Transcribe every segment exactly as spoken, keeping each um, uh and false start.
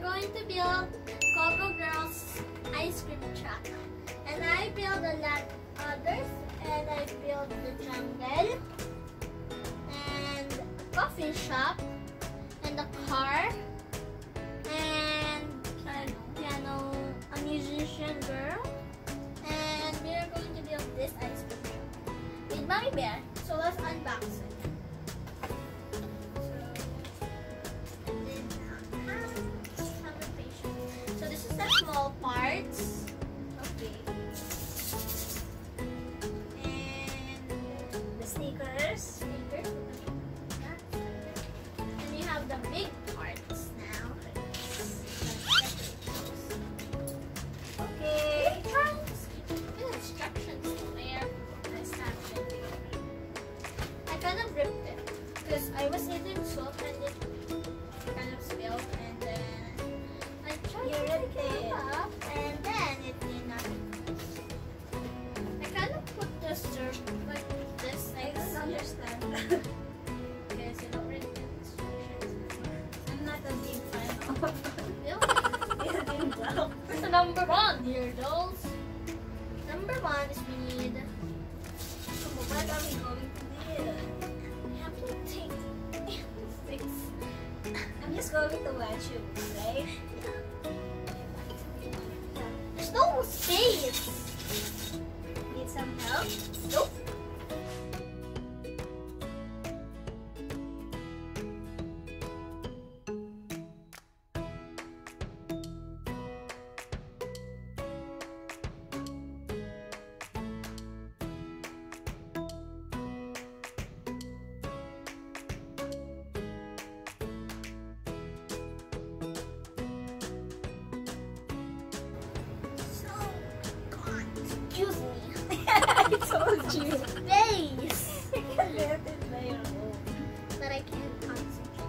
going to build COGO Girls ice cream truck. And I built a lot others. And I built the jungle. And a coffee shop. And a car. And a piano. A musician girl. And we are going to build this ice cream truck with Mommy Bear. So let's unbox it. Small parts. Okay. And the stickers. Stickers. And we have the big parts now. Okay. Instructions where I started. I kind of ripped it because I was eating soup and it kind of spilled, and then I tried to pick it up, and then it did not. I kind of put the syrup like this. I don't understand. Because I don't read the instructions. I'm not a big fan of it. So number one, dear dolls. Number one is we need. So what are we going to do? We have to take. Fix. I'm just going to watch you, right? There's no space. Need some help? Nope. Excuse me. I told you. Space. I can let it by your own. But I can't concentrate.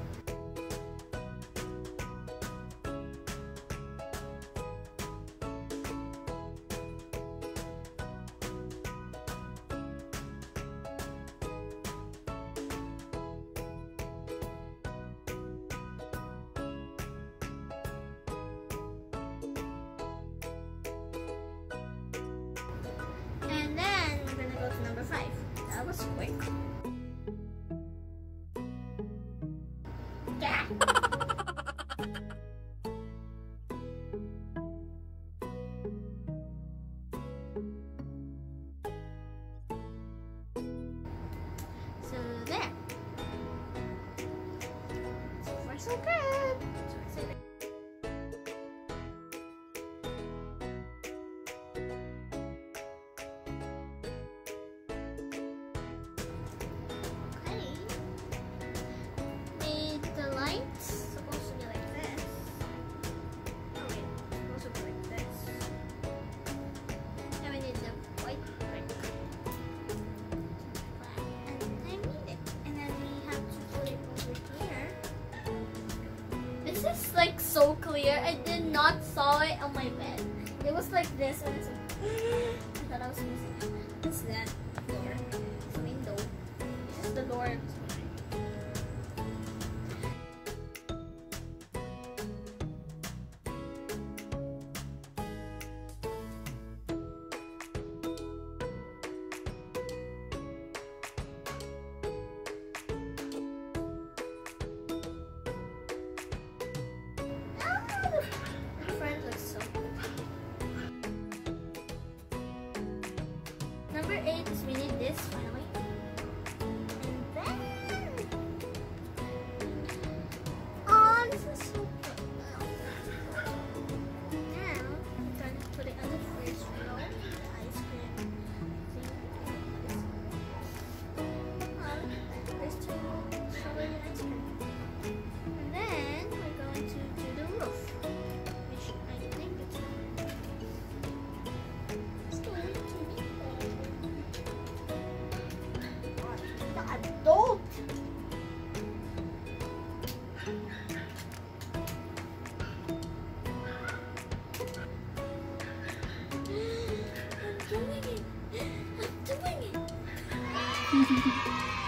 And then we're gonna go to number five. That was quick. Yeah. So there. So far so good. So excited. This is like so clear. I did not saw it on my bed. It was like this, and it's like, I thought I was missing. What's that door? It's a window. This is the door. Number eight is we need this finally. And then oh, this is so good. Now I'm going to put it on the first row, the ice cream. Um, there's two strawberry ice cream. And then we're going to do the roof, which I think it's it's going to be adult. I'm doing it. I'm doing it.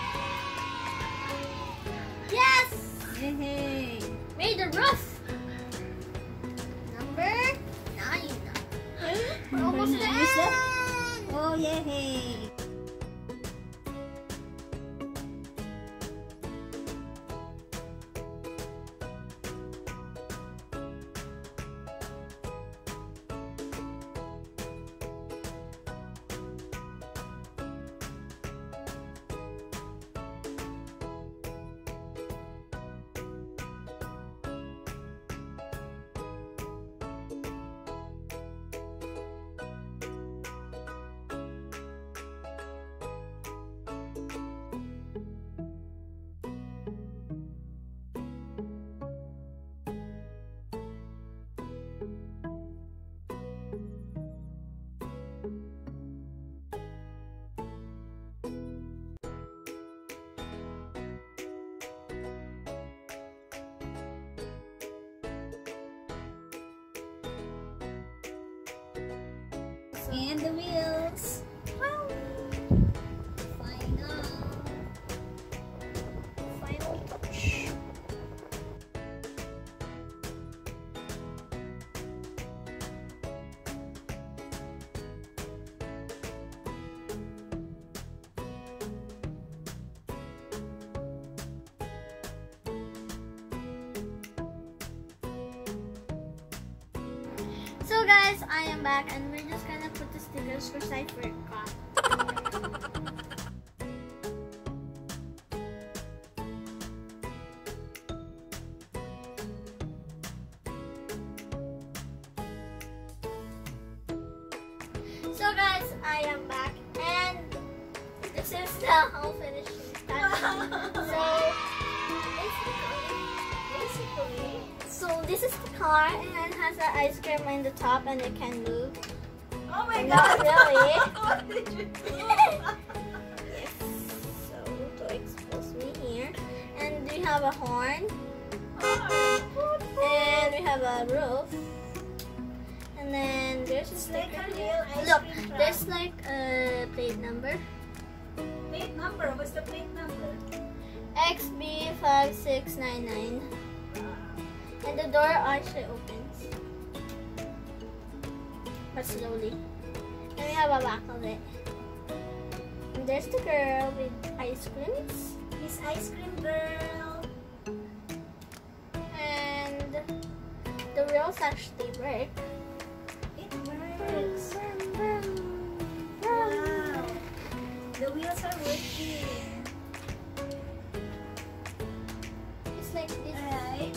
Yes! Hey, hey. Made the roof. That's the Use that? end. Oh, yay! And the wheels. Wow. Final. Final touch. So guys, I am back and we're just gonna put the stickers for side for God. So guys, I am back and this is the whole finishing touch. So basically, so this is the car and it has an ice cream in the top and it can move. Oh my Not god! really. What did you do? Yes. So to expose me here, and we have a horn, and we have a roof, and then there's a It's like sticker a here. real ice Look, cream truck. there's like a plate number. Plate number? What's the plate number? X B five six nine nine, and the door actually opens, but slowly. And we have a back of it. And there's the girl with ice creams. Miss Ice Cream Girl. And the wheels actually work. It works. Wow. The wheels are working. It's like this. Alright.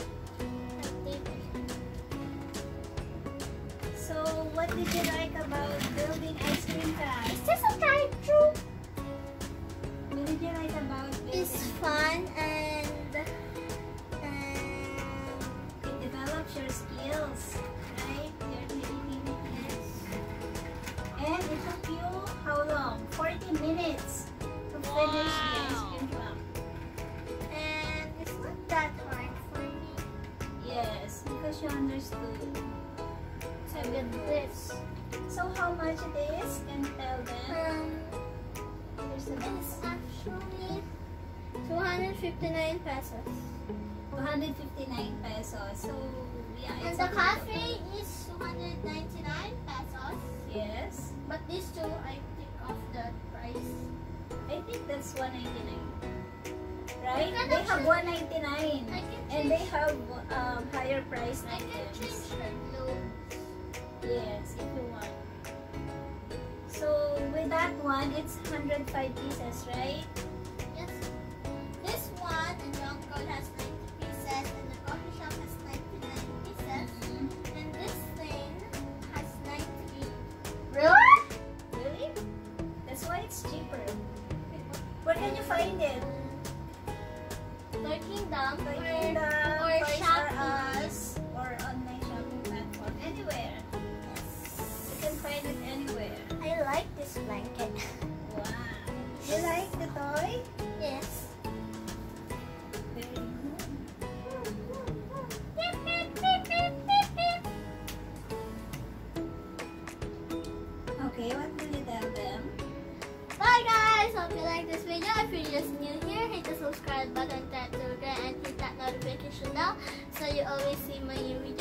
So, what did you like about building ice cream trucks? Is this a drive-through? What did you like about building? It's fun and, and It develops your skills, right? Your creativity. And it took you how long? forty minutes to finish the ice cream truck. and it's not that hard for me. Yes, because you understood. So I did this. So how much it is? Can you tell them? Um, There's a it's actually two hundred fifty-nine pesos. two hundred fifty-nine pesos. So yeah, And it's the a- cafe is two hundred ninety-nine pesos. Yes. But these two, I take off the price. I think that's one ninety-nine. Right? You can They have actually- one ninety-nine. I can And they change- have um, higher price I can items. change her clothes. Yes, if you want. So with that one, it's one hundred five pieces, right? Yes. This one and the uncle has ninety pieces and the coffee shop has ninety-nine pieces. And this thing has ninety. Really? Really? That's why it's cheaper. Where can you find it? Toy Kingdom Toy or, Kingdom, or Toys R Shopee. Us, or online shopping platform. Anywhere. You can find it anywhere. I like this blanket. Wow. You like the toy? Yes. Very good. Beep, beep, beep, beep, beep, beep. Okay, what will you tell them? Bye guys! Hope you like this video. If you're just new here, hit the subscribe button, tap the bell, and hit that notification bell so you always see my new